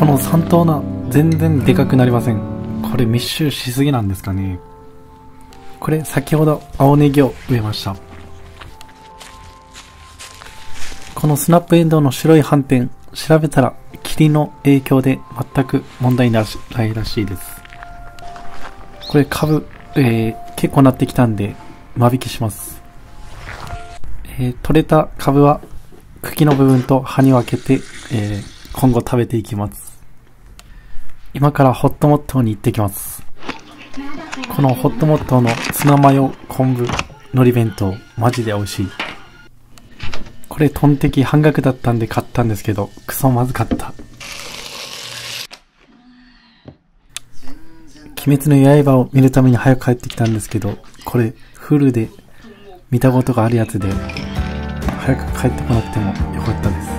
この3頭の全然でかくなりません。これ密集しすぎなんですかね。これ先ほど青ネギを植えました。このスナップエンドウの白い斑点、調べたら霧の影響で全く問題ないらしいです。これ株、結構なってきたんで間引きします。取れた株は茎の部分と葉に分けて、今後食べていきます。今からホットモットーに行ってきます。このホットモットーのツナマヨ昆布海苔弁当マジで美味しい。これトンテキ半額だったんで買ったんですけど、クソまずかった。鬼滅の刃を見るために早く帰ってきたんですけど、これフルで見たことがあるやつで、早く帰ってこなくてもよかったです。